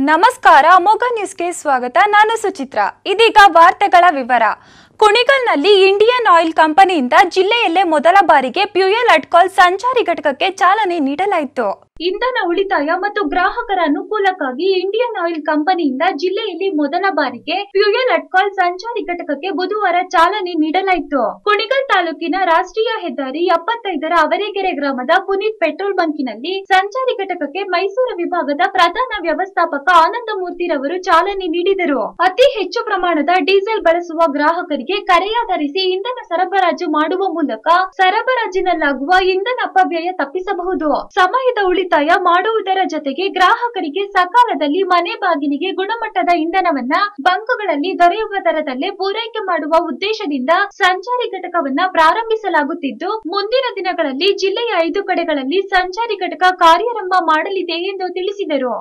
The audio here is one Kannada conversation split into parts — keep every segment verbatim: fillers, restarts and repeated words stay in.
ನಮಸ್ಕಾರ ಮೊಗ ನ್ಯೂಸ್ಗೆ ಸ್ವಾಗತ. ನಾನು ಸುಚಿತ್ರಾ. ಇದೀಗ ವಾರ್ತೆಗಳ ವಿವರ. ಕುಣಿಗಲ್ನಲ್ಲಿ ಇಂಡಿಯನ್ ಆಯಿಲ್ ಕಂಪನಿಯಿಂದ ಜಿಲ್ಲೆಯಲ್ಲೇ ಮೊದಲ ಬಾರಿಗೆ ಫ್ಯೂಯಲ್ ಅಟ್ಕಾಲ್ ಸಂಚಾರಿ ಘಟಕಕ್ಕೆ ಚಾಲನೆ ನೀಡಲಾಯಿತು. ಇಂಧನ ಉಳಿತಾಯ ಮತ್ತು ಗ್ರಾಹಕರ ಅನುಕೂಲಕ್ಕಾಗಿ ಇಂಡಿಯನ್ ಆಯಿಲ್ ಕಂಪನಿಯಿಂದ ಜಿಲ್ಲೆಯಲ್ಲಿ ಮೊದಲ ಬಾರಿಗೆ ಫ್ಯೂಯಲ್ ಅಟ್ಕಾಲ್ ಸಂಚಾರಿ ಘಟಕಕ್ಕೆ ಬುಧವಾರ ಚಾಲನೆ ನೀಡಲಾಯಿತು. ಕುಣಿಗಲ್ ತಾಲೂಕಿನ ರಾಷ್ಟ್ರೀಯ ಹೆದ್ದಾರಿ ಎಪ್ಪತ್ತೈದರ ಅವರೇಗೆರೆ ಗ್ರಾಮದ ಪುನೀತ್ ಪೆಟ್ರೋಲ್ ಬಂಕಿನಲ್ಲಿ ಸಂಚಾರಿ ಘಟಕಕ್ಕೆ ಮೈಸೂರು ವಿಭಾಗದ ಪ್ರಧಾನ ವ್ಯವಸ್ಥಾಪಕ ಆನಂದಮೂರ್ತಿರವರು ಚಾಲನೆ ನೀಡಿದರು. ಅತಿ ಹೆಚ್ಚು ಪ್ರಮಾಣದ ಡೀಸೆಲ್ ಬಳಸುವ ಗ್ರಾಹಕರಿಗೆ ಕರೆಯಾಧರಿಸಿ ಇಂಧನ ಸರಬರಾಜು ಮಾಡುವ ಮೂಲಕ ಸರಬರಾಜಿನಲ್ಲಾಗುವ ಇಂಧನ ಅಪವ್ಯಯ ತಪ್ಪಿಸಬಹುದು. ಸಮಯದ ಉಳಿತಾಯ ಮಾಡುವುದರ ಜೊತೆಗೆ ಗ್ರಾಹಕರಿಗೆ ಸಕಾಲದಲ್ಲಿ ಮನೆ ಬಾಗಿಲಿಗೆ ಗುಣಮಟ್ಟದ ಇಂಧನವನ್ನ ಬಂಕ್ಗಳಲ್ಲಿ ದೊರೆಯುವ ದರದಲ್ಲೇ ಪೂರೈಕೆ ಮಾಡುವ ಉದ್ದೇಶದಿಂದ ಸಂಚಾರಿ ಘಟಕವನ್ನ ಪ್ರಾರಂಭಿಸಲಾಗುತ್ತಿದ್ದು, ಮುಂದಿನ ದಿನಗಳಲ್ಲಿ ಜಿಲ್ಲೆಯ ಐದು ಕಡೆಗಳಲ್ಲಿ ಸಂಚಾರಿ ಘಟಕ ಕಾರ್ಯಾರಂಭ ಮಾಡಲಿದೆ ಎಂದು ತಿಳಿಸಿದರು.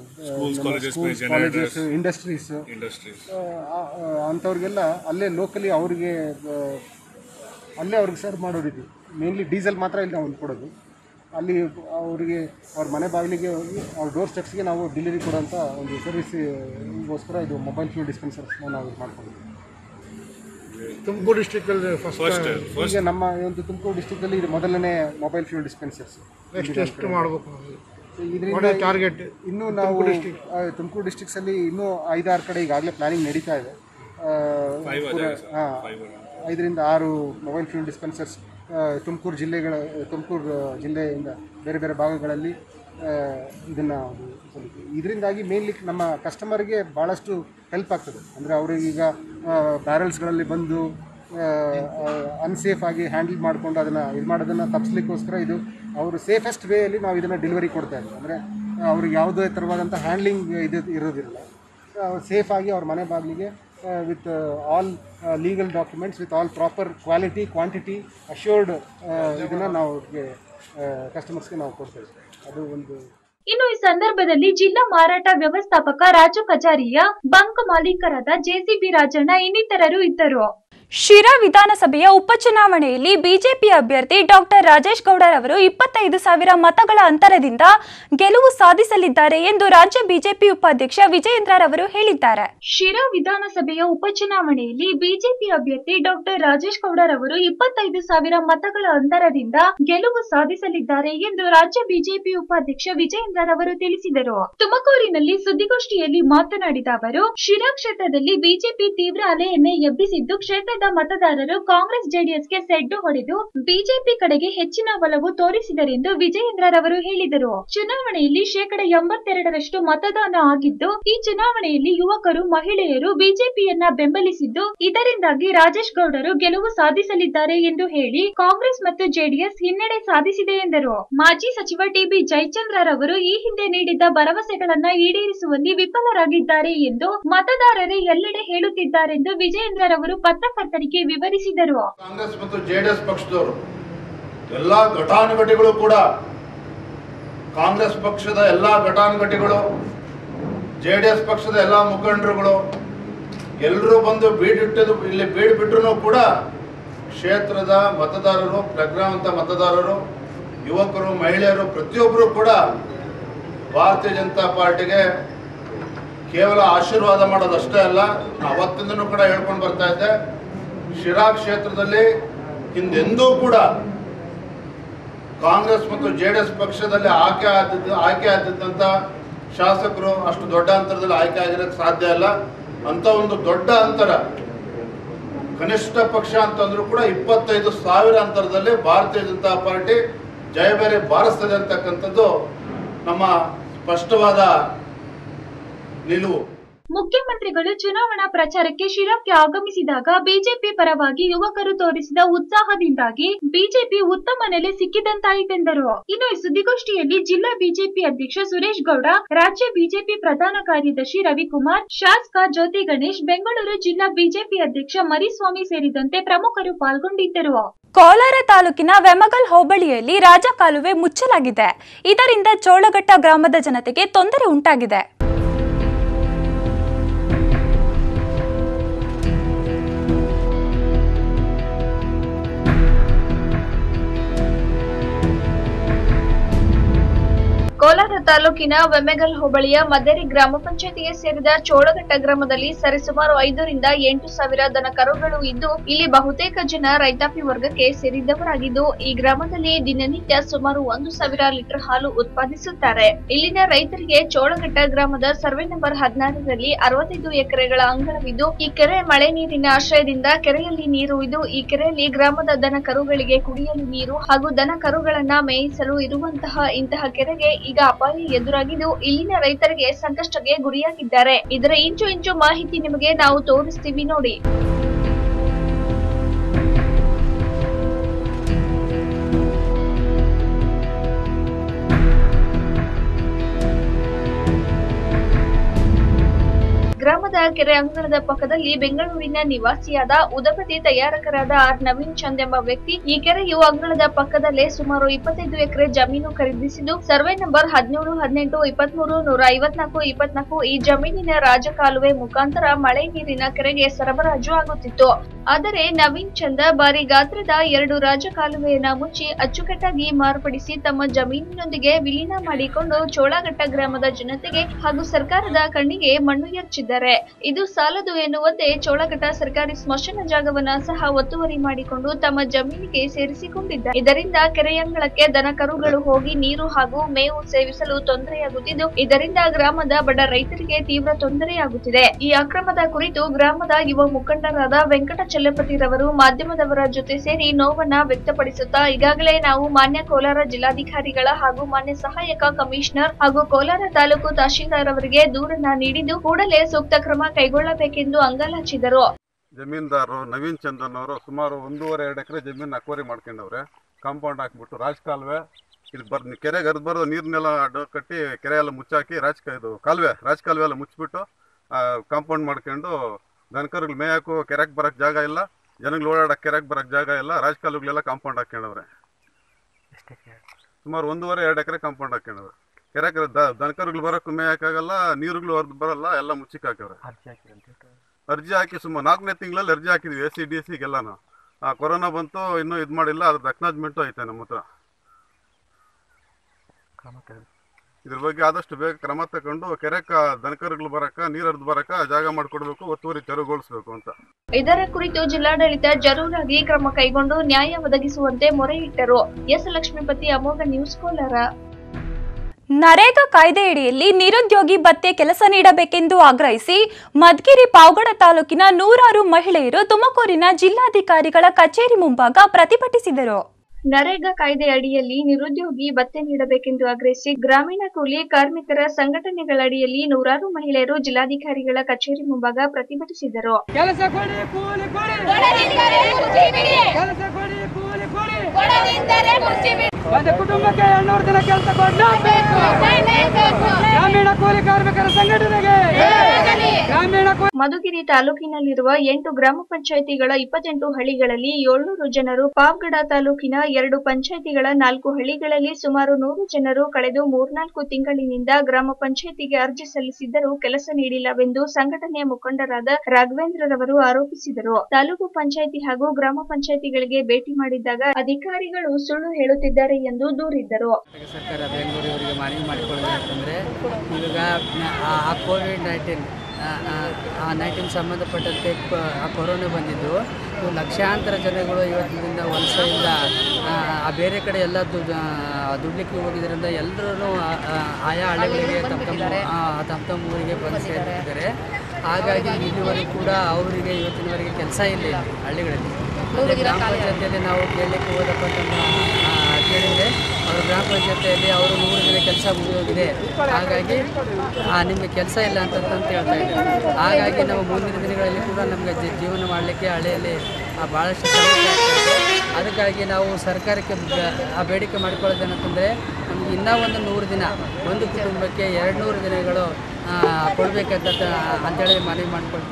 ಇಂಡಸ್ಟ್ರೀಸ್ ಅಂಥವ್ರಿಗೆಲ್ಲ ಅಲ್ಲೇ ಲೋಕಲಿ ಅವರಿಗೆ ಅಲ್ಲೇ ಅವ್ರಿಗೆ ಸರ್ವ್ ಮಾಡೋ ರೀತಿ ಮೇನ್ಲಿ ಡೀಸೆಲ್ ಮಾತ್ರ ಇಲ್ಲಿ ನಾವು ಕೊಡೋದು. ಅಲ್ಲಿ ಅವರಿಗೆ ಅವ್ರ ಮನೆ ಬಾಗಿಲಿಗೆ ಅವ್ರ ಡೋರ್ ಸ್ಟೆಪ್ಸ್ಗೆ ನಾವು ಡೆಲಿವರಿ ಕೊಡೋಂಥ ಒಂದು ಸರ್ವಿಸ್ಗೋಸ್ಕರ ಇದು ಮೊಬೈಲ್ ಫ್ಯೂಲ್ ಡಿಸ್ಪೆನ್ಸರ್ಸ್ನ ನಾವು ಇದು ಮಾಡ್ಕೊಂಡಿದ್ದೀವಿ. ತುಮಕೂರು ಡಿಸ್ಟ್ರಿಕ್ಟಲ್ಲಿ ಫಸ್ಟ್ ಈಗ ನಮ್ಮ ಒಂದು ತುಮಕೂರು ಡಿಸ್ಟ್ರಿಕ್ಟಲ್ಲಿ ಇದು ಮೊದಲನೇ ಮೊಬೈಲ್ ಫ್ಯೂಲ್ ಡಿಸ್ಪೆನ್ಸರ್ಸ್. ನೆಕ್ಸ್ಟ್ ಎಷ್ಟು ಮಾಡಬೇಕು ಇದರಿಂದ ಟಾರ್ಗೆಟ್? ಇನ್ನೂ ನಾವು ತುಮಕೂರು ಡಿಸ್ಟ್ರಿಕ್ಸಲ್ಲಿ ಇನ್ನೂ ಐದಾರು ಕಡೆ ಈಗಾಗಲೇ ಪ್ಲಾನಿಂಗ್ ನಡೀತಾ ಇದೆ. ಹಾಂ, ಐದರಿಂದ ಆರು ಮೊಬೈಲ್ ಫ್ಯೂಲ್ ಡಿಸ್ಪೆನ್ಸರ್ಸ್ ತುಮಕೂರು ಜಿಲ್ಲೆಗಳ ತುಮಕೂರು ಜಿಲ್ಲೆಯಿಂದ ಬೇರೆ ಬೇರೆ ಭಾಗಗಳಲ್ಲಿ ಇದನ್ನು ಇದರಿಂದಾಗಿ ಮೇನ್ಲಿ ನಮ್ಮ ಕಸ್ಟಮರ್ಗೆ ಭಾಳಷ್ಟು ಹೆಲ್ಪ್ ಆಗ್ತದೆ. ಅಂದರೆ ಅವರಿಗೀಗ ಬ್ಯಾರಲ್ಸ್ಗಳಲ್ಲಿ ಬಂದು ಅನ್ಸೇಫ್ ಆಗಿ ಹ್ಯಾಂಡಲ್ ಮಾಡಿಕೊಂಡು ಅದನ್ನು ಇದು ಮಾಡೋದನ್ನು ತಪ್ಪಿಸ್ಲಿಕ್ಕೋಸ್ಕರ ಇದು ಅವರು ಸೇಫೆಸ್ಟ್ ವೇಯಲ್ಲಿ ನಾವು ಇದನ್ನು ಡೆಲಿವರಿ ಕೊಡ್ತಾ ಇದ್ದೀವಿ. ಅಂದರೆ ಅವ್ರಿಗೆ ಯಾವುದೇ ಥರವಾದಂಥ ಹ್ಯಾಂಡ್ಲಿಂಗ್ ಇದು ಇರೋದಿಲ್ಲ. ಸೇಫಾಗಿ ಅವ್ರ ಮನೆ ಬಾಗಿಲಿಗೆ with all legal documents with all proper quality quantity assured ಇದನ್ನು ನಾವು ಕಸ್ಟಮರ್ಸ್ಗೆ ನಾವು ಕೊಡ್ತೇವೆ. ಅದು ಒಂದು. ಇನ್ನು ಈ ಸಂದರ್ಭದಲ್ಲಿ ಜಿಲ್ಲಾ ಮಾರಾಟ ವ್ಯವಸ್ಥಾಪಕ ರಾಜು ಕಜಾರಿಯ, ಬಂಕ್ ಮಾಲೀಕರಾದ ಜೆಸಿಬಿ ರಾಜಣ್ಣ ಇನ್ನಿತರರು ಇದ್ದರು. ಶಿರಾ ವಿಧಾನಸಭೆಯ ಉಪಚುನಾವಣೆಯಲ್ಲಿ ಬಿಜೆಪಿ ಅಭ್ಯರ್ಥಿ ಡಾಕ್ಟರ್ ರಾಜೇಶ್ ಗೌಡರ್ ಅವರು ಇಪ್ಪತ್ತೈದು ಸಾವಿರ ಮತಗಳ ಅಂತರದಿಂದ ಗೆಲುವು ಸಾಧಿಸಲಿದ್ದಾರೆ ಎಂದು ರಾಜ್ಯ ಬಿಜೆಪಿ ಉಪಾಧ್ಯಕ್ಷ ವಿಜಯೇಂದ್ರರವರು ಹೇಳಿದ್ದಾರೆ. ಶಿರಾ ವಿಧಾನಸಭೆಯ ಉಪಚುನಾವಣೆಯಲ್ಲಿ ಬಿಜೆಪಿ ಅಭ್ಯರ್ಥಿ ಡಾಕ್ಟರ್ ರಾಜೇಶ್ ಗೌಡರ್ ಅವರು ಇಪ್ಪತ್ತೈದು ಸಾವಿರ ಮತಗಳ ಅಂತರದಿಂದ ಗೆಲುವು ಸಾಧಿಸಲಿದ್ದಾರೆ ಎಂದು ರಾಜ್ಯ ಬಿಜೆಪಿ ಉಪಾಧ್ಯಕ್ಷ ವಿಜಯೇಂದ್ರರವರು ತಿಳಿಸಿದರು. ತುಮಕೂರಿನಲ್ಲಿ ಸುದ್ದಿಗೋಷ್ಠಿಯಲ್ಲಿ ಮಾತನಾಡಿದ ಅವರು, ಶಿರಾ ಕ್ಷೇತ್ರದಲ್ಲಿ ಬಿಜೆಪಿ ತೀವ್ರ ಅಲೆಯನ್ನೇ ಎಬ್ಬಿಸಿದ್ದು, ಕ್ಷೇತ್ರ ಮತದಾರರು ಕಾಂಗ್ರೆಸ್ ಜೆಡಿಎಸ್ಗೆ ಸೆಡ್ಡು ಹೊಡೆದು ಬಿಜೆಪಿ ಕಡೆಗೆ ಹೆಚ್ಚಿನ ಒಲವು ತೋರಿಸಿದರೆಂದು ವಿಜಯೇಂದ್ರರವರು ಹೇಳಿದರು. ಚುನಾವಣೆಯಲ್ಲಿ ಶೇಕಡ ಎಂಬತ್ತೆರಡರಷ್ಟು ಮತದಾನ ಆಗಿದ್ದು, ಈ ಚುನಾವಣೆಯಲ್ಲಿ ಯುವಕರು ಮಹಿಳೆಯರು ಬಿಜೆಪಿಯನ್ನ ಬೆಂಬಲಿಸಿದ್ದು, ಇದರಿಂದಾಗಿ ರಾಜೇಶ್ ಗೌಡರು ಗೆಲುವು ಸಾಧಿಸಲಿದ್ದಾರೆ ಎಂದು ಹೇಳಿ ಕಾಂಗ್ರೆಸ್ ಮತ್ತು ಜೆಡಿಎಸ್ ಹಿನ್ನಡೆ ಸಾಧಿಸಿದೆ ಎಂದರು. ಮಾಜಿ ಸಚಿವ ಟಿಬಿ ಜಯಚಂದ್ರರವರು ಈ ಹಿಂದೆ ನೀಡಿದ್ದ ಭರವಸೆಗಳನ್ನ ಈಡೇರಿಸುವಲ್ಲಿ ವಿಫಲರಾಗಿದ್ದಾರೆ ಎಂದು ಮತದಾರರೇ ಎಲ್ಲೆಡೆ ಹೇಳುತ್ತಿದ್ದಾರೆಂದು ವಿಜಯೇಂದ್ರರವರು ಪತ್ರಕರ್ತರಿಗೆ ವಿವರಿಸಿದರು. ಕಾಂಗ್ರೆಸ್ ಮತ್ತು ಜೆಡಿಎಸ್ ಪಕ್ಷದವರು ಎಲ್ಲಾ ಘಟಾನುಘಟಿಗಳು ಕೂಡ ಕಾಂಗ್ರೆಸ್ ಪಕ್ಷದ ಎಲ್ಲಾ ಘಟಾನುಘಟಿಗಳು ಜೆಡಿಎಸ್ ಪಕ್ಷದ ಎಲ್ಲಾ ಮುಖಂಡರುಗಳು ಎಲ್ಲರೂ ಬಂದು ಬೀಡಿಟ್ಟದು ಇಲ್ಲಿ ಬೀಡು ಬಿಟ್ಟರು ಕೂಡ ಕ್ಷೇತ್ರದ ಮತದಾರರು, ಪ್ರಜ್ಞಾವಂತ ಮತದಾರರು, ಯುವಕರು, ಮಹಿಳೆಯರು ಪ್ರತಿಯೊಬ್ಬರು ಕೂಡ ಭಾರತೀಯ ಜನತಾ ಪಾರ್ಟಿಗೆ ಕೇವಲ ಆಶೀರ್ವಾದ ಮಾಡೋದಷ್ಟೇ ಅಲ್ಲ, ಅವತ್ತಿಂದನೂ ಕೂಡ ಹೇಳ್ಕೊಂಡು ಬರ್ತಾ ಇದ್ದೆ, ಶಿರಾ ಕ್ಷೇತ್ರದಲ್ಲಿ ಹಿಂದೆಂದೂ ಕೂಡ ಕಾಂಗ್ರೆಸ್ ಮತ್ತು ಜೆಡಿಎಸ್ ಪಕ್ಷದಲ್ಲಿ ಆಯ್ಕೆ ಆದ ಆಯ್ಕೆ ಆದಂಥ ಶಾಸಕರು ಅಷ್ಟು ದೊಡ್ಡ ಅಂತರದಲ್ಲಿ ಆಯ್ಕೆ ಆಗಿರೋಕ್ಕೆ ಸಾಧ್ಯ ಇಲ್ಲ. ಅಂತ ಒಂದು ದೊಡ್ಡ ಅಂತರ, ಕನಿಷ್ಠ ಪಕ್ಷ ಅಂತಂದ್ರೂ ಕೂಡ ಇಪ್ಪತ್ತೈದು ಸಾವಿರ ಅಂತರದಲ್ಲಿ ಭಾರತೀಯ ಜನತಾ ಪಾರ್ಟಿ ಜಯಬೇರಿ ಬಾರಿಸ್ತದೆ ಅಂತಕ್ಕಂಥದ್ದು ನಮ್ಮ ಸ್ಪಷ್ಟವಾದ ನಿಲುವು. ಮುಖ್ಯಮಂತ್ರಿಗಳು ಚುನಾವಣಾ ಪ್ರಚಾರಕ್ಕೆ ಶಿರಾಕ್ಕೆ ಆಗಮಿಸಿದಾಗ ಬಿಜೆಪಿ ಪರವಾಗಿ ಯುವಕರು ತೋರಿಸಿದ ಉತ್ಸಾಹದಿಂದಾಗಿ ಬಿಜೆಪಿ ಉತ್ತಮ ನೆಲೆ ಸಿಕ್ಕಿದಂತಾಯಿತೆಂದರು. ಇನ್ನು ಈ ಸುದ್ದಿಗೋಷ್ಠಿಯಲ್ಲಿ ಜಿಲ್ಲಾ ಬಿಜೆಪಿ ಅಧ್ಯಕ್ಷ ಸುರೇಶ್ ಗೌಡ, ರಾಜ್ಯ ಬಿಜೆಪಿ ಪ್ರಧಾನ ಕಾರ್ಯದರ್ಶಿ ರವಿಕುಮಾರ್, ಶಾಸಕ ಜ್ಯೋತಿ ಗಣೇಶ್, ಬೆಂಗಳೂರು ಜಿಲ್ಲಾ ಬಿಜೆಪಿ ಅಧ್ಯಕ್ಷ ಮರಿಸ್ವಾಮಿ ಸೇರಿದಂತೆ ಪ್ರಮುಖರು ಪಾಲ್ಗೊಂಡಿದ್ದರು. ಕೋಲಾರ ತಾಲೂಕಿನ ವೆಮಗಲ್ ಹೋಬಳಿಯಲ್ಲಿ ರಾಜಕಾಲುವೆ ಮುಚ್ಚಲಾಗಿದೆ. ಇದರಿಂದ ಚೋಳಘಟ್ಟ ಗ್ರಾಮದ ಜನತೆಗೆ ತೊಂದರೆ ಉಂಟಾಗಿದೆ. ಕೋಲಾರ ತಾಲೂಕಿನ ವೆಮ್ಮೆಗಲ್ ಹೋಬಳಿಯ ಮದ್ದೇರಿ ಗ್ರಾಮ ಪಂಚಾಯತಿಗೆ ಸೇರಿದ ಚೋಳಘಟ್ಟ ಗ್ರಾಮದಲ್ಲಿ ಸರಿಸುಮಾರು ಐದರಿಂದ ಎಂಟು ಸಾವಿರ ದನ ಕರುಗಳು ಇದ್ದು ಇಲ್ಲಿ ಬಹುತೇಕ ಜನ ರೈತಾಪಿ ವರ್ಗಕ್ಕೆ ಸೇರಿದವರಾಗಿದ್ದು ಈ ಗ್ರಾಮದಲ್ಲಿ ದಿನನಿತ್ಯ ಸುಮಾರು ಒಂದು ಸಾವಿರ ಲೀಟರ್ ಹಾಲು ಉತ್ಪಾದಿಸುತ್ತಾರೆ. ಇಲ್ಲಿನ ರೈತರಿಗೆ ಚೋಳಘಟ್ಟ ಗ್ರಾಮದ ಸರ್ವೆ ನಂಬರ್ ಹದಿನಾರರಲ್ಲಿ ಅರವತ್ತೈದು ಎಕರೆಗಳ ಅಂಗಳವಿದ್ದು ಈ ಕೆರೆ ಮಳೆ ನೀರಿನ ಆಶ್ರಯದಿಂದ ಕೆರೆಯಲ್ಲಿ ನೀರು ಇದ್ದು ಈ ಕೆರೆಯಲ್ಲಿ ಗ್ರಾಮದ ದನ ಕರುಗಳಿಗೆ ಕುಡಿಯಲು ನೀರು ಹಾಗೂ ದನ ಕರುಗಳನ್ನ ಮೇಯಿಸಲು ಇರುವಂತಹ ಇಂತಹ ಕೆರೆಗೆ ಈಗ ಅಪಾಯ ಎದುರಾಗಿದ್ದು ಇಲ್ಲಿನ ರೈತರಿಗೆ ಸಂಕಷ್ಟಕ್ಕೆ ಗುರಿಯಾಗಿದ್ದಾರೆ. ಇದರ ಇಂಚು ಇಂಚು ಮಾಹಿತಿ ನಿಮಗೆ ನಾವು ತೋರಿಸ್ತೀವಿ ನೋಡಿ. ಗ್ರಾಮದ ಕೆರೆ ಅಂಗಳದ ಪಕ್ಕದಲ್ಲಿ ಬೆಂಗಳೂರಿನ ನಿವಾಸಿಯಾದ ಉದಬತಿ ತಯಾರಕರಾದ ಆರ್ ನವೀನ್ ಚಂದ್ ಎಂಬ ವ್ಯಕ್ತಿ ಈ ಕೆರೆಯು ಅಂಗಳದ ಪಕ್ಕದಲ್ಲೇ ಸುಮಾರು ಇಪ್ಪತ್ತೈದು ಎಕರೆ ಜಮೀನು ಖರೀದಿಸಿದ್ದು ಸರ್ವೆ ನಂಬರ್ ಹದಿನೇಳು ಹದಿನೆಂಟು ಇಪ್ಪತ್ಮೂರು ನೂರ ಐವತ್ನಾಲ್ಕು ಇಪ್ಪತ್ನಾಲ್ಕು ಈ ಜಮೀನಿನ ರಾಜಕಾಲುವೆ ಮುಖಾಂತರ ಮಳೆ ನೀರಿನ ಕೆರೆಗೆ ಸರಬರಾಜು ಆಗುತ್ತಿತ್ತು. ಆದರೆ ನವೀನ್ ಚಂದ್ ಭಾರಿ ಗಾತ್ರದ ಎರಡು ರಾಜಕಾಲುವೆಯನ್ನ ಮುಚ್ಚಿ ಅಚ್ಚುಕಟ್ಟಾಗಿ ಮಾರ್ಪಡಿಸಿ ತಮ್ಮ ಜಮೀನಿನೊಂದಿಗೆ ವಿಲೀನ ಮಾಡಿಕೊಂಡು ಚೋಳಘಟ್ಟ ಗ್ರಾಮದ ಜನತೆಗೆ ಹಾಗೂ ಸರ್ಕಾರದ ಕಣ್ಣಿಗೆ ಮಣ್ಣು ಎರಚಿದ್ದಾರೆ. ಇದು ಸಾಲದು ಎನ್ನುವಂತೆ ಚೋಳಘಟ್ಟ ಸರ್ಕಾರಿ ಸ್ಮಶಾನ ಜಾಗವನ್ನ ಸಹ ಒತ್ತುವರಿ ಮಾಡಿಕೊಂಡು ತಮ್ಮ ಜಮೀನಿಗೆ ಸೇರಿಸಿಕೊಂಡಿದ್ದಾರೆ. ಇದರಿಂದ ಕೆರೆಯಂಗಳಕ್ಕೆ ದನ ಕರುಗಳು ಹೋಗಿ ನೀರು ಹಾಗೂ ಮೇವು ಸೇವಿಸಲು ತೊಂದರೆಯಾಗುತ್ತಿದ್ದು ಇದರಿಂದ ಗ್ರಾಮದ ಬಡ ರೈತರಿಗೆ ತೀವ್ರ ತೊಂದರೆಯಾಗುತ್ತಿದೆ. ಈ ಅಕ್ರಮದ ಕುರಿತು ಗ್ರಾಮದ ಯುವ ಮುಖಂಡರಾದ ವೆಂಕಟ ಚಲಪತಿರವರು ಮಾಧ್ಯಮದವರ ಜೊತೆ ಸೇರಿ ನೋವನ್ನ ವ್ಯಕ್ತಪಡಿಸುತ್ತಾ ಈಗಾಗಲೇ ನಾವು ಮಾನ್ಯ ಕೋಲಾರ ಜಿಲ್ಲಾಧಿಕಾರಿಗಳ ಹಾಗೂ ಮಾನ್ಯ ಸಹಾಯಕ ಕಮಿಷನರ್ ಹಾಗೂ ಕೋಲಾರ ತಾಲೂಕು ತಹಶೀಲ್ದಾರ್ ಅವರಿಗೆ ದೂರನ್ನ ನೀಡಿದ್ದು ಕೂಡಲೇ ಸೂಕ್ತ ಕ್ರಮ ಕೈಗೊಳ್ಳಬೇಕೆಂದು ಅಂಗಲಾಚಿದರು. ಜಮೀನ್ದಾರರು ನವೀನ್ ಚಂದನ್ ಅವರು ಸುಮಾರು ಒಂದೂವರೆ ಎರಡು ಎಕರೆ ಜಮೀನು ಅಕ್ವರಿ ಮಾಡ್ಕೊಂಡವ್ರೆ. ಕಾಂಪೌಂಡ್ ಹಾಕ್ಬಿಟ್ಟು ರಾಜಕಾಲುವೆ ಇದು ಬರ್ ಕೆರೆಗೆ ಹರಿದು ಬರೋದು ನೀರನ್ನೆಲ್ಲ ಅಡ್ಡ ಕಟ್ಟಿ ಕೆರೆ ಎಲ್ಲ ಮುಚ್ಚಾಕಿ ರಾಜ ಇದು ಕಾಲುವೆ ರಾಜಕಾಲುವೆ ಎಲ್ಲ ಮುಚ್ಚಿಬಿಟ್ಟು ಕಾಂಪೌಂಡ್ ಮಾಡ್ಕೊಂಡು ದನಕರುಗಳು ಮೇಯಕ್ಕೂ ಕೆರೆಗೆ ಬರೋಕ್ಕೆ ಜಾಗ ಇಲ್ಲ, ಜನಗಳು ಓಡಾಡಕ್ಕೆ ಕೆರೆಗೆ ಬರೋಕ್ಕೆ ಜಾಗ ಇಲ್ಲ, ರಾಜಕಾಲುವೆಗಳೆಲ್ಲ ಕಾಂಪೌಂಡ್ ಹಾಕ್ಕೊಂಡವ್ರೆ. ಸುಮಾರು ಒಂದೂವರೆ ಎರಡು ಎಕರೆ ಕಾಂಪೌಂಡ್ ಹಾಕ್ಕೊಂಡವ್ರೆ. ಕೆರೆಗೆ ದನಕರುಗಳು ಬರೋಕ್ಕೂ ಮೇಯಕ್ಕಾಗಲ್ಲ, ನೀರುಗಳು ಹೊರದು ಬರಲ್ಲ, ಎಲ್ಲ ಮುಚ್ಚಿಕ್ ಹಾಕವ್ರೆ. ಅರ್ಜಿ ಹಾಕಿ ಸುಮಾರು ನಾಲ್ಕನೇ ತಿಂಗಳಲ್ಲಿ ಅರ್ಜಿ ಹಾಕಿದ್ವಿ ಎ ಸಿ ಡಿ ಸಿಗೆಲ್ಲನೂ. ಆ ಕೊರೋನಾ ಬಂತು, ಇನ್ನೂ ಇದು ಮಾಡಿಲ್ಲ, ಅದ್ರದ್ದು ಅಕ್ನಾಜ್ಮೆಂಟು ಐತೆ ನಮ್ಮ ಹತ್ರ. ಇದ್ರ ಬಗ್ಗೆ ಆದಷ್ಟು ಬೇಗ ಕ್ರಮ ತಗೊಂಡು ಕೆರೆಕ ದನಕರುಗಳು ಬರಕ ನೀರು ಹರಿದು ಬರಕ ಜಾಗ ಮಾಡಿಕೊಡ್ಬೇಕು, ಒತ್ತುವರಿ ತೆರವುಗೊಳಿಸಬೇಕು ಅಂತ. ಇದರ ಕುರಿತು ಜಿಲ್ಲಾಡಳಿತ ಜರೂರಾಗಿ ಕ್ರಮ ಕೈಗೊಂಡು ನ್ಯಾಯ ಒದಗಿಸುವಂತೆ ಮೊರೆ ಇಟ್ಟರು. ಎಸ್ ಲಕ್ಷ್ಮೀಪತಿ, ಅಮೋಘ ನ್ಯೂಸ್, ಕೋಲಾರ. ನರೇಗಾ ಕಾಯ್ದೆಯಡಿಯಲ್ಲಿ ನಿರುದ್ಯೋಗಿ ಭತ್ಯೆ ಕೆಲಸ ನೀಡಬೇಕೆಂದು ಆಗ್ರಹಿಸಿ ಮಧುಗಿರಿ ಪಾವಗಡ ತಾಲೂಕಿನ ನೂರಾರು ಮಹಿಳೆಯರು ತುಮಕೂರಿನ ಜಿಲ್ಲಾಧಿಕಾರಿಗಳ ಕಚೇರಿ ಮುಂಭಾಗ ಪ್ರತಿಭಟಿಸಿದರು. ನರೇಗಾ ಕಾಯ್ದೆ ಅಡಿಯಲ್ಲಿ ನಿರುದ್ಯೋಗಿ ಭತ್ಯೆ ನೀಡಬೇಕೆಂದು ಆಗ್ರಹಿಸಿ ಗ್ರಾಮೀಣ ಕೂಲಿ ಕಾರ್ಮಿಕರ ಸಂಘಟನೆಗಳಡಿಯಲ್ಲಿ ನೂರಾರು ಮಹಿಳೆಯರು ಜಿಲ್ಲಾಧಿಕಾರಿಗಳ ಕಚೇರಿ ಮುಂಭಾಗ ಪ್ರತಿಭಟಿಸಿದರು. ಕೆಲಸ ಕೊಡಿ, ಕೂಲಿ ಕೊಡಿ, ಕೆಲಸ ಕೊಡಿ, ಕೂಲಿ ಕೊಡಿ, ಒಂದು ಕುಟುಂಬಕ್ಕೆ ಎರಡ್ನೂರು ದಿನ ಕೆಲಸ ಕೊಡಬೇಕು. ಗ್ರಾಮೀಣ ಕೂಲಿ ಕಾರ್ಮಿಕರ ಸಂಘಟನೆಗೆ ಗ್ರಾಮೀಣ. ಮಧುಗಿರಿ ತಾಲೂಕಿನಲ್ಲಿರುವ ಎಂಟು ಗ್ರಾಮ ಪಂಚಾಯಿತಿಗಳ ಇಪ್ಪತ್ತೆಂಟು ಹಳ್ಳಿಗಳಲ್ಲಿ ಏಳ್ನೂರು ಜನರು, ಪಾವಗಡ ತಾಲೂಕಿನ ಎರಡು ಪಂಚಾಯಿತಿಗಳ ನಾಲ್ಕು ಹಳ್ಳಿಗಳಲ್ಲಿ ಸುಮಾರು ನೂರು ಜನರು ಕಳೆದು ಮೂರ್ನಾಲ್ಕು ತಿಂಗಳಿನಿಂದ ಗ್ರಾಮ ಪಂಚಾಯಿತಿಗೆ ಅರ್ಜಿ ಸಲ್ಲಿಸಿದ್ದರೂ ಕೆಲಸ ನೀಡಿಲ್ಲವೆಂದು ಸಂಘಟನೆಯ ಮುಖಂಡರಾದ ರಾಘವೇಂದ್ರರವರು ಆರೋಪಿಸಿದರು. ತಾಲೂಕು ಪಂಚಾಯಿತಿ ಹಾಗೂ ಗ್ರಾಮ ಪಂಚಾಯಿತಿಗಳಿಗೆ ಭೇಟಿ ಮಾಡಿದ್ದಾಗ ಅಧಿಕಾರಿಗಳು ಸುಳ್ಳು ಹೇಳುತ್ತಿದ್ದಾರೆ ಎಂದು ದೂರಿದ್ದರು. ಸರ್ಕಾರ ಬೆಂಗಳೂರಿಗೆ ಮನವಿ ಮಾಡಿಕೊಳ್ಳೋದಂತಂದ್ರೆ ಈಗ ಕೋವಿಡ್ ನೈನ್ಟೀನ್ ಆ ನೈನ್ಟೀನ್ ಸಂಬಂಧಪಟ್ಟಂತೆ ಆ ಕೊರೋನಾ ಬಂದಿದ್ದು ಲಕ್ಷಾಂತರ ಜನಗಳು ಇವತ್ತಿನಿಂದ ವಲಸೆಯಿಂದ ಬೇರೆ ಕಡೆ ಎಲ್ಲ ದುಡ್ಲಿಕ್ಕೆ ಹೋಗಿದ್ದರಿಂದ ಎಲ್ಲರೂ ಆಯಾ ಹಳ್ಳಿಗಳಿಗೆ ತಮ್ಮ ತಮ್ಮ ತಮ್ಮ ತಮ್ಮ ಊರಿಗೆ ಬಂದು ಸೇರಿದ್ದಾರೆ. ಹಾಗಾಗಿ ಇಲ್ಲಿವರೆಗೂ ಕೂಡ ಅವರಿಗೆ ಇವತ್ತಿನವರೆಗೆ ಕೆಲಸ ಇಲ್ಲ ಹಳ್ಳಿಗಳಲ್ಲಿ. ಅದೇ ಗ್ರಾಮ ಪಂಚಾಯತಿಯಲ್ಲಿ ನಾವು ಕೇಳಲಿಕ್ಕೆ ಹೋದಪ್ಪ ಅಂತ ಕೇಳಿದರೆ ಅವರು ಗ್ರಾಮ ಪಂಚಾಯತಿಯಲ್ಲಿ ಅವರು ನೂರು ದಿನ ಕೆಲಸ ಮುಗಿದೋಗಿದೆ, ಹಾಗಾಗಿ ನಿಮಗೆ ಕೆಲಸ ಇಲ್ಲ ಅಂತಂತ ಹೇಳ್ತಾ ಇದ್ದಾರೆ. ಹಾಗಾಗಿ ನಾವು ಮುಂದಿನ ದಿನಗಳಲ್ಲಿ ಕೂಡ ನಮಗೆ ಜೀವನ ಮಾಡಲಿಕ್ಕೆ ಹಳ್ಳಿಯಲ್ಲಿ ಭಾಳಷ್ಟು ಸಮಸ್ಯೆ ಆಗ್ತದೆ. ಅದಕ್ಕಾಗಿ ನಾವು ಸರ್ಕಾರಕ್ಕೆ ಆ ಬೇಡಿಕೆ ಮಾಡ್ಕೊಳ್ಳೋದೇನಂತಂದರೆ ನಮಗೆ ಇನ್ನೂ ಒಂದು ನೂರು ದಿನ ಒಂದು ಕುಟುಂಬಕ್ಕೆ ಎರಡು ನೂರು ದಿನಗಳು ಕೊಡಬೇಕಂತ ಅಂತೇಳಿ ಮನವಿ ಮಾಡ್ಕೊಳ್ತೀವಿ.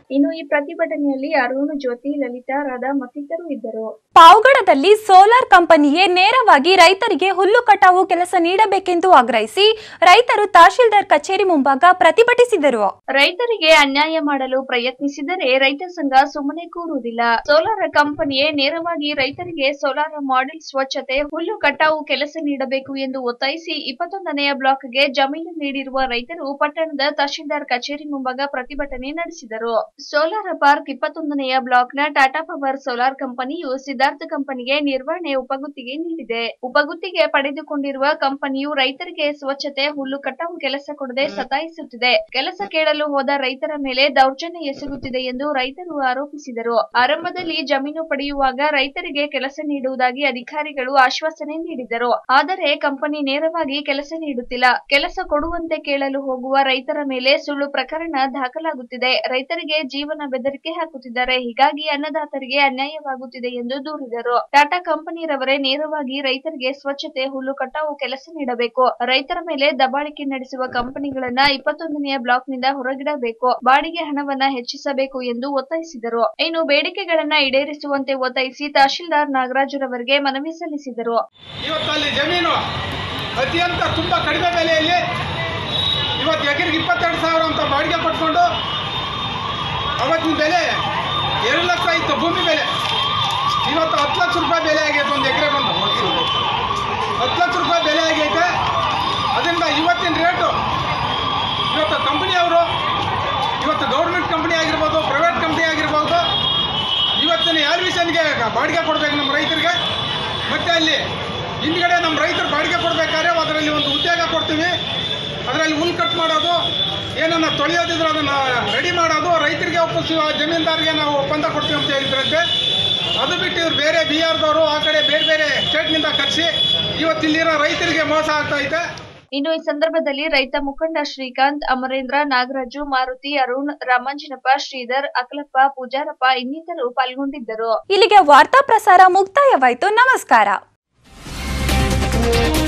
ಇನ್ನು ಈ ಪ್ರತಿಭಟನೆಯಲ್ಲಿ ಅರುಣ್, ಜ್ಯೋತಿ, ಲಲಿತಾ, ರಾಧಾ ಮತ್ತಿತರರು ಇದ್ದರು. ಪಾವಗಡದಲ್ಲಿ ಸೋಲಾರ್ ಕಂಪನಿಗೆ ನೇರವಾಗಿ ರೈತರಿಗೆ ಹುಲ್ಲು ಕಟಾವು ಕೆಲಸ ನೀಡಬೇಕೆಂದು ಆಗ್ರಹಿಸಿ ರೈತರು ತಹಶೀಲ್ದಾರ್ ಕಚೇರಿ ಮುಂಭಾಗ ಪ್ರತಿಭಟಿಸಿದರು. ರೈತರಿಗೆ ಅನ್ಯಾಯ ಮಾಡಲು ಪ್ರಯತ್ನಿಸಿದರೆ ರೈತ ಸಂಘ ಸುಮ್ಮನೆ ಕೂರುವುದಿಲ್ಲ. ಸೋಲಾರ್ ಕಂಪನಿಯೇ ನೇರವಾಗಿ ರೈತರಿಗೆ ಸೋಲಾರ್ ಮಾಡೆಲ್ ಸ್ವಚ್ಛತೆ, ಹುಲ್ಲು ಕಟಾವು ಕೆಲಸ ನೀಡಬೇಕು ಎಂದು ಒತ್ತಾಯಿಸಿ ಇಪ್ಪತ್ತೊಂದನೆಯ ಬ್ಲಾಕ್ಗೆ ಜಮೀನು ನೀಡಿರುವ ರೈತರು ಪಟ್ಟಣದ ತಹಶೀಲ್ದಾರ್ ಕಚೇರಿ ಮುಂಭಾಗ ಪ್ರತಿಭಟನೆ ನಡೆಸಿದರು. ಸೋಲಾರ್ ಪಾರ್ಕ್ ಇಪ್ಪತ್ತೊಂದನೆಯ ಬ್ಲಾಕ್ನ ಟಾಟಾ ಪವರ್ ಸೋಲಾರ್ ಕಂಪನಿಯು ಸಿದ್ಧಾರ್ಥ ಕಂಪನಿಗೆ ನಿರ್ವಹಣೆ ಉಪಗುತ್ತಿಗೆ ನೀಡಿದೆ. ಉಪಗುತ್ತಿಗೆ ಪಡೆದುಕೊಂಡಿರುವ ಕಂಪನಿಯು ರೈತರಿಗೆ ಸ್ವಚ್ಛತೆ, ಹುಲ್ಲು ಕಟಾವು ಕೆಲಸ ಕೊಡದೆ ಸತಾಯಿಸುತ್ತಿದೆ. ಕೆಲಸ ಕೇಳಲು ಹೋದ ರೈತರ ಮೇಲೆ ದೌರ್ಜನ್ಯ ಎಸಗುತ್ತಿದೆ ಎಂದು ರೈತರು ಆರೋಪಿಸಿದರು. ಆರಂಭದಲ್ಲಿ ಜಮೀನು ಪಡೆಯುವಾಗ ರೈತರಿಗೆ ಕೆಲಸ ನೀಡುವುದಾಗಿ ಅಧಿಕಾರಿಗಳು ಆಶ್ವಾಸನೆ ನೀಡಿದರು. ಆದರೆ ಕಂಪನಿ ನೇರವಾಗಿ ಕೆಲಸ ನೀಡುತ್ತಿಲ್ಲ. ಕೆಲಸ ಕೊಡುವಂತೆ ಕೇಳಲು ಹೋಗುವ ರೈತರ ಮೇಲೆ ಸುಳ್ಳು ಪ್ರಕರಣ ದಾಖಲಾಗುತ್ತಿದೆ. ರೈತರಿಗೆ ಜೀವನ ಬೆದರಿಕೆ ಹಾಕುತ್ತಿದ್ದಾರೆ. ಹೀಗಾಗಿ ಅನ್ನದಾತರಿಗೆ ಅನ್ಯಾಯವಾಗುತ್ತಿದೆ ಎಂದು ದೂರಿದರು. ಟಾಟಾ ಕಂಪನಿರವರೇ ನೇರವಾಗಿ ರೈತರಿಗೆ ಸ್ವಚ್ಛತೆ, ಹುಲ್ಲು ಕಟಾವು ಕೆಲಸ ನೀಡಬೇಕು. ರೈತರ ಮೇಲೆ ದಬ್ಬಾಳಿಕೆ ನಡೆಸುವ ಕಂಪನಿಗಳನ್ನ ಇಪ್ಪತ್ತೊಂದನೆಯ ಬ್ಲಾಕ್ನಿಂದ ಹೊರಗಿಡಬೇಕು. ಬಾಡಿಗೆ ಹಣವನ್ನ ಹೆಚ್ಚಿಸಬೇಕು ಎಂದು ಒತ್ತಾಯಿಸಿದರು. ಇನ್ನು ಬೇಡಿಕೆಗಳನ್ನ ಈಡೇರಿಸುವಂತೆ ಒತ್ತಾಯಿಸಿ ತಹಶೀಲ್ದಾರ್ ನಾಗರಾಜರವರಿಗೆ ಮನವಿ ಸಲ್ಲಿಸಿದರು. ಇವತ್ತು ಅಲ್ಲಿ ಜಮೀನು ಅತ್ಯಂತ ತುಂಬಾ ಕಡಿಮೆ ಬೆಲೆಯಲ್ಲಿ ಇವತ್ತು ಎಕರೆಗೆ ಇಪ್ಪತ್ತೆರಡು ಸಾವಿರ ಅಂತ ಬಾಡಿಗೆ ಕೊಟ್ಕೊಂಡು ಅವತ್ತಿನ ಬೆಲೆ ಎರಡು ಲಕ್ಷ ಇತ್ತು ಭೂಮಿ ಬೆಲೆ. ಇವತ್ತು ಹತ್ತು ಲಕ್ಷ ರೂಪಾಯಿ ಬೆಲೆ ಆಗೈತೆ. ಒಂದು ಎಕರೆ ಬಂದು ಹತ್ತು ಲಕ್ಷ ರೂಪಾಯಿ ಬೆಲೆ ಆಗೈತೆ. ಅದರಿಂದ ಇವತ್ತಿನ ರೇಟು ಇವತ್ತು ಕಂಪನಿಯವರು, ಇವತ್ತು ಗೌರ್ಮೆಂಟ್ ಕಂಪನಿ ಆಗಿರ್ಬೋದು, ಪ್ರೈವೇಟ್ ಕಂಪನಿ ಆಗಿರ್ಬೋದು, ಇವತ್ತಿನ ಎಲ್ವಿಷನ್ಗೆ ಬಾಡಿಗೆ ಕೊಡಬೇಕು ನಮ್ಮ ರೈತರಿಗೆ. ಮತ್ತು ಅಲ್ಲಿ ಹಿಂದ್ಗಡೆ ನಮ್ಮ ರೈತರು ಬಾಡಿಗೆ ಕೊಡಬೇಕಾದ್ರೆ ಅದರಲ್ಲಿ ಒಂದು ಉದ್ಯೋಗ ಕೊಡ್ತೀವಿ. ಅದರಲ್ಲಿ ಹುಲ್ ಕಟ್ ಮಾಡೋದು, ಏನನ್ನ ತೊಳೆಯೋದಿದ್ರೆ ಅದನ್ನು ರೆಡಿ ಮಾಡೋದು, ರೈತರಿಗೆ ಒಪ್ಪಿಸಿ ಜಮೀನ್ದಾರಿಗೆ ನಾವು ಒಪ್ಪಂದ ಕೊಡ್ತೀವಿ ಅಂತ ಹೇಳಿದ್ರಂತೆ. ಅದು ಬಿಟ್ಟು ಇವ್ರು ಬೇರೆ ಬಿಹಾರದವರು ಆ ಕಡೆ ಬೇರೆ ಬೇರೆ ಸ್ಟೇಟ್ನಿಂದ ಕರೆಸಿ ಇವತ್ತು ಇಲ್ಲಿರೋ ರೈತರಿಗೆ ಮೋಸ ಆಗ್ತಾ ಐತೆ. ಇನ್ನು ಈ ಸಂದರ್ಭದಲ್ಲಿ ರೈತ ಮುಖಂಡ ಶ್ರೀಕಾಂತ್, ಅಮರೇಂದ್ರ, ನಾಗರಾಜು, ಮಾರುತಿ, ಅರುಣ್, ರಾಮಾಂಜನಪ್ಪ, ಶ್ರೀಧರ್, ಅಕಲಪ್ಪ, ಪೂಜಾರಪ್ಪ ಇನ್ನಿತರರು ಪಾಲ್ಗೊಂಡಿದ್ದರು. ಇಲ್ಲಿಗೆ ವಾರ್ತಾ ಪ್ರಸಾರ ಮುಕ್ತಾಯವಾಯಿತು. ನಮಸ್ಕಾರ.